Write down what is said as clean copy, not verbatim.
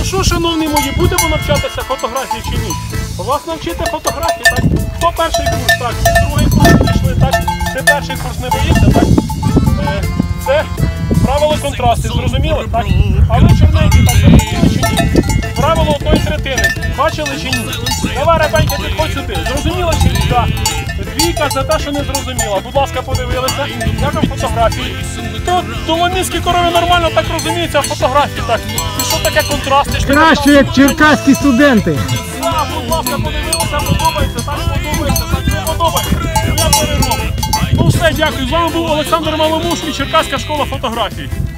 Ну що, шановні мої, будемо навчатися фотографії чи ні? Вас навчити фотографії, так? Хто перший курс, так? Другий курс пішли, так? Ти перший курс не боїшся, так? Це правило контрасту, зрозуміли, так? А ви чорненькі, так, зрозуміли чи ні? Правило одної третини. Бачили чи ні? Давай, ребенька, підходь сюди. Зрозуміло чи ні? Так. Двійка за те, що не зрозуміла. Будь ласка, подивилися. Як вам фотографії? То доломіські корови нормально так розуміються, а фотографії так. І що таке контрасти? Краще, як черкаські студенти. Так, будь ласка, подивилися, подобається, так подобається, так не подобається. Я перероблю. Ну все, дякую. З вами був Олександр Маломуш і Черкаська школа фотографій.